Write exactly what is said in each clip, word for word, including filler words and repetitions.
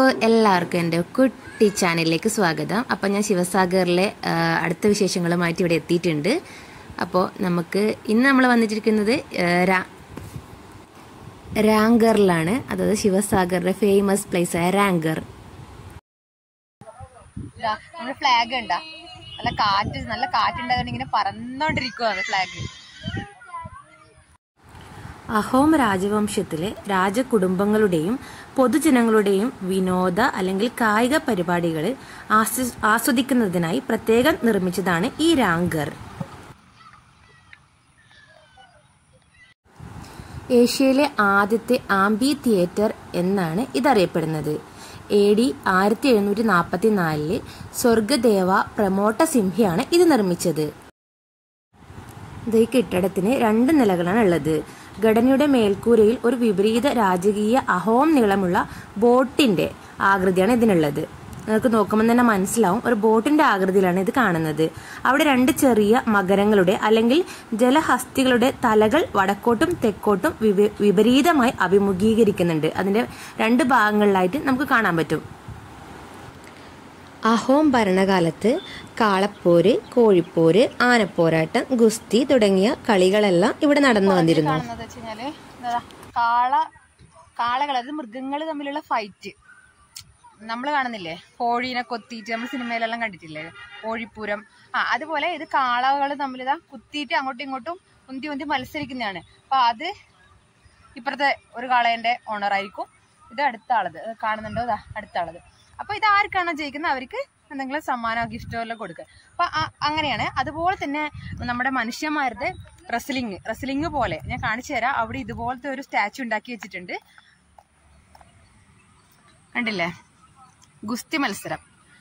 എല്ലാവർക്കും എൻ്റെ കുട്ടി ചാനലിലേക്ക് സ്വാഗതം. അപ്പോൾ ഞാൻ ശിവസാഗറിലെ അടുത്ത വിശേഷങ്ങളുമായിട്ട് ഇവിടെ എത്തിയിട്ടുണ്ട്. അപ്പോൾ നമുക്ക് ഇന്ന് നമ്മൾ വന്നിട്ടിരിക്കുന്നത് രാംഗറിലാണ്, അതായത് ശിവസാഗറിലെ ഫേമസ് പ്ലേസ് ആയ രാംഗർ. നമ്മുടെ ഫ്ലാഗ് ഉണ്ടാ നല്ല കാറ്റ് നല്ല കാറ്റുണ്ടാകുന്ന ഇങ്ങനെ പറന്നോണ്ടിരിക്കുവാണ് ഫ്ലാഗ്. അഹോം രാജവംശത്തിലെ രാജകുടുംബങ്ങളുടെയും പൊതുജനങ്ങളുടെയും വിനോദ അല്ലെങ്കിൽ കായിക പരിപാടികൾ ആസ്വദിക്കുന്നതിനായി പ്രത്യേകം നിർമ്മിച്ചതാണ് ഈ രാംഗർ. ഏഷ്യയിലെ ആദ്യത്തെ ആംബി തിയേറ്റർ എന്നാണ് ഇതറിയപ്പെടുന്നത്. എ ഡി ആയിരത്തി എഴുന്നൂറ്റി നാൽപ്പത്തി നാലില് സ്വർഗദേവ പ്രമോട്ട സിംഹിയാണ് ഇത് നിർമ്മിച്ചത്. ഈ കെട്ടിടത്തിന് രണ്ട് നിലകളാണ് ഉള്ളത്. ഘടനയുടെ മേൽക്കൂരയിൽ ഒരു വിപരീത രാജകീയ അഹോം നീളമുള്ള ബോട്ടിന്റെ ആകൃതിയാണ് ഇതിനുള്ളത്. നിങ്ങൾക്ക് നോക്കുമ്പോൾ തന്നെ മനസ്സിലാവും, ഒരു ബോട്ടിന്റെ ആകൃതിയിലാണ് ഇത് കാണുന്നത്. അവിടെ രണ്ട് ചെറിയ മകരങ്ങളുടെ അല്ലെങ്കിൽ ജലഹസ്തികളുടെ തലകൾ വടക്കോട്ടും തെക്കോട്ടും വിപരീതമായി അഭിമുഖീകരിക്കുന്നുണ്ട്. അതിന്റെ രണ്ട് ഭാഗങ്ങളിലായിട്ട് നമുക്ക് കാണാൻ പറ്റും. അഹോം ഭരണകാലത്ത് കാളപ്പോര്, കോഴിപ്പോര്, ആനപ്പോരാട്ടം, ഗുസ്തി തുടങ്ങിയ കളികളെല്ലാം ഇവിടെ നടന്നു വന്നിരുന്നു. കാള കാളകൾ അത് മൃഗങ്ങൾ തമ്മിലുള്ള ഫൈറ്റ് നമ്മൾ കാണുന്നില്ലേ, കോഴീനെ കൊത്തിയിട്ട് നമ്മൾ സിനിമയിലെല്ലാം കണ്ടിട്ടില്ലേ കോഴിപ്പൂരം. ആ അതുപോലെ ഇത് കാളകൾ തമ്മിൽ ഇതാ കുത്തിയിട്ട് അങ്ങോട്ടും ഇങ്ങോട്ടും ഉന്തി ഉന്തി മത്സരിക്കുന്നതാണ്. അപ്പൊ അത് ഇപ്പുറത്തെ ഒരു കാളേന്റെ ഓണറായിരിക്കും, ഇത് അടുത്ത ആളത് കാണുന്നുണ്ടോ, ഇതാ അടുത്ത ആളത്. അപ്പൊ ഇത് ആർക്കാണോ ജയിക്കുന്നത് അവർക്ക് എന്തെങ്കിലും സമ്മാനം ഗിഫ്റ്റെല്ലാം കൊടുക്കുക. അപ്പൊ അങ്ങനെയാണ്. അതുപോലെ തന്നെ നമ്മുടെ മനുഷ്യന്മാരുടെ റെസ്ലിംഗ് റെസ്ലിംഗ് പോലെ ഞാൻ കാണിച്ചു തരാം. അവിടെ ഇതുപോലത്തെ ഒരു സ്റ്റാച്ചു ഉണ്ടാക്കി വെച്ചിട്ടുണ്ട്, കണ്ടില്ലേ? ഗുസ്തി മത്സരം.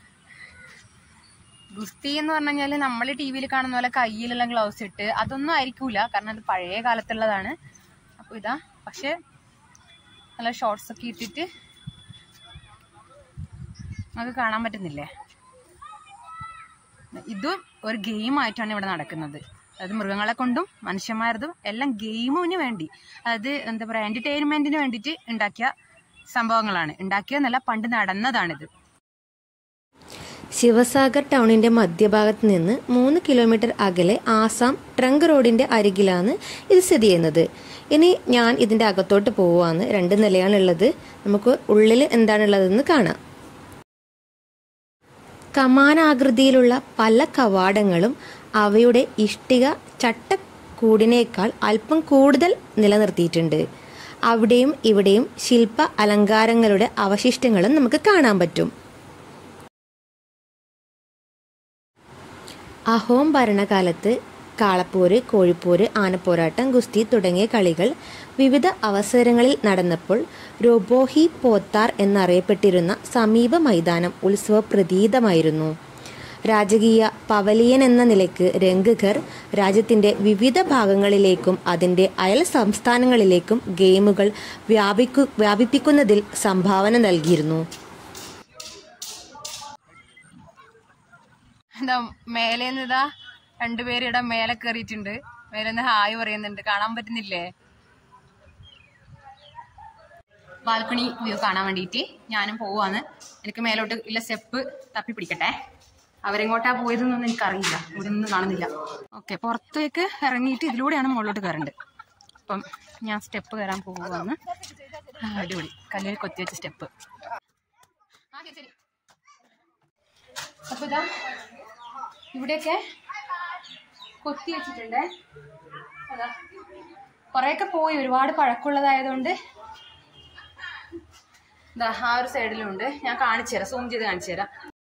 ഗുസ്തി എന്ന് പറഞ്ഞു കഴിഞ്ഞാല് നമ്മൾ ടി വിയിൽ കാണുന്ന പോലെ കയ്യിലെല്ലാം ഗ്ലൗസ് ഇട്ട് അതൊന്നും ആയിരിക്കൂല, കാരണം അത് പഴയ കാലത്തുള്ളതാണ്. അപ്പൊ ഇതാ പക്ഷെ നല്ല ഷോർട്സ് ഒക്കെ ഇട്ടിട്ട് നമുക്ക് കാണാൻ പറ്റുന്നില്ലേ. ഇതും ഒരു ഗെയിം ആയിട്ടാണ് ഇവിടെ നടക്കുന്നത്. അതായത് മൃഗങ്ങളെ കൊണ്ടും മനുഷ്യന്മാരതും എല്ലാം ഗെയിമിന് വേണ്ടി, അതായത് എന്താ പറയാ എന്റർടൈൻമെന്റിന് വേണ്ടിയിട്ട് ഉണ്ടാക്കിയ സംഭവങ്ങളാണ്. ഉണ്ടാക്കിയതെന്നല്ല, പണ്ട് നടന്നതാണിത്. ശിവസാഗർ ടൗണിന്റെ മധ്യഭാഗത്ത് നിന്ന് മൂന്ന് കിലോമീറ്റർ അകലെ ആസാം ട്രങ്ക് റോഡിന്റെ അരികിലാണ് ഇത് സ്ഥിതി ചെയ്യുന്നത്. ഇനി ഞാൻ ഇതിന്റെ അകത്തോട്ട് പോവാന്ന്. രണ്ട് നിലയാണുള്ളത്. നമുക്ക് ഉള്ളിൽ എന്താണുള്ളതെന്ന് കാണാം. കമാനാകൃതിയിലുള്ള പല കവാടങ്ങളും അവയുടെ ഇഷ്ടിക ചട്ടക്കൂടിനേക്കാൾ അല്പം കൂടുതൽ നിലനിർത്തിയിട്ടുണ്ട്. അവിടെയും ഇവിടെയും ശില്പ അലങ്കാരങ്ങളുടെ അവശിഷ്ടങ്ങളും നമുക്ക് കാണാൻ പറ്റും. അഹോം ഭരണകാലത്ത് കാളപ്പോര്, കോഴിപ്പോര്, ആനപ്പോരാട്ടം, ഗുസ്തി തുടങ്ങിയ കളികൾ വിവിധ അവസരങ്ങളിൽ നടന്നപ്പോൾ രോബോഹി പോത്താർ എന്നറിയപ്പെട്ടിരുന്ന സമീപ മൈതാനം ഉത്സവപ്രതീതമായിരുന്നു. രാജകീയ പവലിയൻ എന്ന നിലയ്ക്ക് രംഗ്ഘർ രാജ്യത്തിന്റെ വിവിധ ഭാഗങ്ങളിലേക്കും അതിന്റെ അയൽ സംസ്ഥാനങ്ങളിലേക്കും ഗെയിമുകൾ വ്യാപിക്കു വ്യാപിപ്പിക്കുന്നതിൽ സംഭാവന നൽകിയിരുന്നു. എന്താ മേലേന്ന് ഇതാ രണ്ടുപേരും ഇവിടെ മേലെ കയറിയിട്ടുണ്ട്. മേലേന്ന് ഹായ് പറയുന്നുണ്ട്, കാണാൻ പറ്റുന്നില്ലേ? ബാൽക്കണി വ്യൂ കാണാൻ വേണ്ടിയിട്ട് ഞാനും പോവാന്ന്. എനിക്ക് മേലോട്ട് ഇല്ല സ്റ്റെപ്പ് തപ്പി പിടിക്കട്ടെ. അവരെങ്ങോട്ടാ പോയതെന്നൊന്നും എനിക്കറിയില്ല, ഇവിടെ ഒന്നും കാണുന്നില്ല. ഓക്കെ, പുറത്തേക്ക് ഇറങ്ങിയിട്ട് ഇതിലൂടെയാണ് മുകളിലോട്ട് കയറേണ്ടത്. അപ്പം ഞാൻ സ്റ്റെപ്പ് കയറാൻ പോവാന്ന്. അടിപൊളി കല്ലിൽ കൊത്തിവെച്ച സ്റ്റെപ്പ്. അപ്പൊ ഇതാ ഇവിടെയൊക്കെ കൊത്തി വെച്ചിട്ടുണ്ട്. അതാ കൊറേയൊക്കെ പോയി, ഒരുപാട് പഴക്കമുള്ളതായതുകൊണ്ട് ഇതാ ആ ഒരു സൈഡിലും ഉണ്ട്. ഞാൻ കാണിച്ചു തരാം, സൂം ചെയ്ത് കാണിച്ചു തരാം.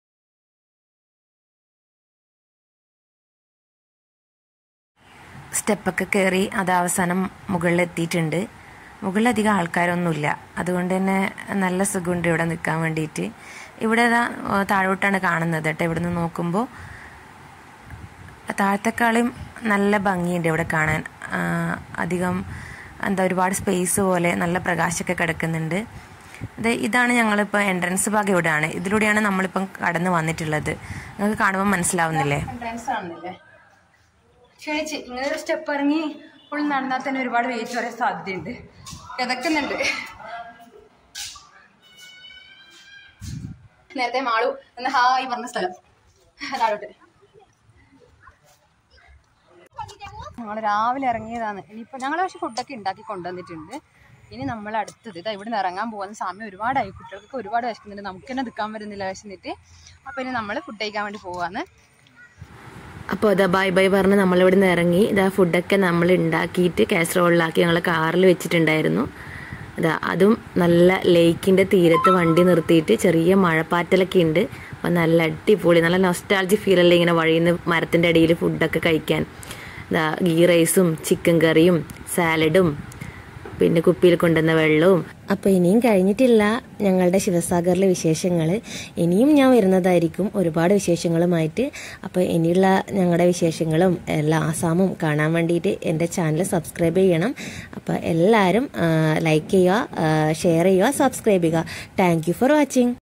സ്റ്റെപ്പൊക്കെ കയറി അത് അവസാനം മുകളിലെത്തിയിട്ടുണ്ട്. മുകളിലധികം ആൾക്കാരൊന്നുമില്ല, അതുകൊണ്ട് തന്നെ നല്ല സുഖമുണ്ട് ഇവിടെ നിൽക്കാൻ വേണ്ടിയിട്ട്. ഇവിടെ താഴോട്ടാണ് കാണുന്നത് കേട്ടോ. ഇവിടെ നിന്ന് നോക്കുമ്പോൾ താഴത്തെക്കാളും നല്ല ഭംഗിയുണ്ട് ഇവിടെ കാണാൻ. അധികം എന്താ ഒരുപാട് സ്പേസ് പോലെ നല്ല പ്രകാശമൊക്കെ കിടക്കുന്നുണ്ട്. ഇത് ഇതാണ് ഞങ്ങളിപ്പോൾ എൻട്രൻസ് ഭാഗം ഇവിടെയാണ്. ഇതിലൂടെയാണ് നമ്മളിപ്പം കടന്നു വന്നിട്ടുള്ളത്. നിങ്ങൾക്ക് കാണുമ്പോൾ മനസ്സിലാവുന്നില്ലേ? എൻട്രൻസ് ആണെന്നില്ലേ? ക്ഷണിച്ച് ഇങ്ങനെ ഒരു സ്റ്റെപ്പ് ഇറങ്ങി ഫുൾ നടന്നാൽ തന്നെ ഒരുപാട് വെയിറ്റ് വരാൻ സാധ്യതയുണ്ട്. കിതക്കുന്നുണ്ട്. നേരത്തെ മാളു എന്ന് ഹായ് പറഞ്ഞ സ്ഥലം താഴോട്ട്. ഞങ്ങൾ രാവിലെ ഇറങ്ങിയതാണ്. ഇനിയിപ്പോൾ ഞങ്ങൾ പക്ഷെ ഫുഡൊക്കെ ഉണ്ടാക്കി കൊണ്ടുവന്നിട്ടുണ്ട്. ഇനി നമ്മൾ അടുത്തത് ഇതാ ഇവിടെ നിന്ന് ഇറങ്ങാൻ പോകുന്ന സമയം ഒരുപാടായി. കുട്ടികൾക്ക് ഒരുപാട് വിശക്കുന്നുണ്ട്, നമുക്ക് തന്നെ നിൽക്കാൻ വരുന്നില്ല വിശന്നിട്ട്. അപ്പോൾ ഇനി നമ്മൾ ഫുഡ് കഴിക്കാൻ വേണ്ടി പോവാന്ന്. അപ്പോൾ ഇതാ ബൈ ബൈ പറഞ്ഞ് നമ്മളിവിടെ നിന്ന് ഇറങ്ങി. ഇതാ ഫുഡൊക്കെ നമ്മൾ ഉണ്ടാക്കിയിട്ട് കാസറോളിലാക്കി ഞങ്ങൾ കാറിൽ വെച്ചിട്ടുണ്ടായിരുന്നു. ഇതാ അതും നല്ല ലേക്കിൻ്റെ തീരത്ത് വണ്ടി നിർത്തിയിട്ട് ചെറിയ മഴപ്പാറ്റലൊക്കെ ഉണ്ട്. അപ്പം നല്ല അടിപൊളി, നല്ല നൊസ്റ്റാൾജി ഫീലല്ലേ ഇങ്ങനെ വഴിയിൽ നിന്ന് മരത്തിൻ്റെ അടിയിൽ ഫുഡൊക്കെ കഴിക്കാൻ. ഇതാ ഗീ റൈസും ചിക്കൻ കറിയും സാലഡും പിന്നെ കുപ്പിയിൽ കൊണ്ടുവന്ന വെള്ളവും. അപ്പോൾ ഇനിയും കഴിഞ്ഞിട്ടില്ല ഞങ്ങളുടെ ശിവസാഗറിലെ വിശേഷങ്ങൾ. ഇനിയും ഞാൻ വരുന്നതായിരിക്കും ഒരുപാട് വിശേഷങ്ങളുമായിട്ട്. അപ്പോൾ ഇനിയുള്ള ഞങ്ങളുടെ വിശേഷങ്ങളും എല്ലാ ആസാമും കാണാൻ വേണ്ടിയിട്ട് എൻ്റെ ചാനൽ സബ്സ്ക്രൈബ് ചെയ്യണം. അപ്പോൾ എല്ലാവരും ലൈക്ക് ചെയ്യുക, ഷെയർ ചെയ്യുക, സബ്സ്ക്രൈബ് ചെയ്യുക. Thank you for watching.